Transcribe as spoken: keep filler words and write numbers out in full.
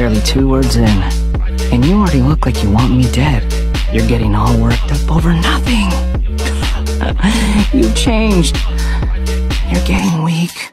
barely two words in, and you already look like you want me dead. You're getting all worked up over nothing. You changed. You're getting weak.